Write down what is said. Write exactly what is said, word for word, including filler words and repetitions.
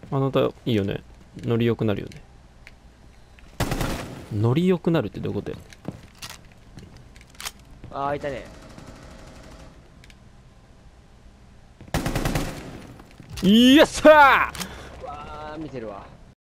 あなたいいよね。ノリ良くなるよね。ノリ良くなるってどういうことや。 ああ、いたね。 イエッサー。 うわあ、見てるわ。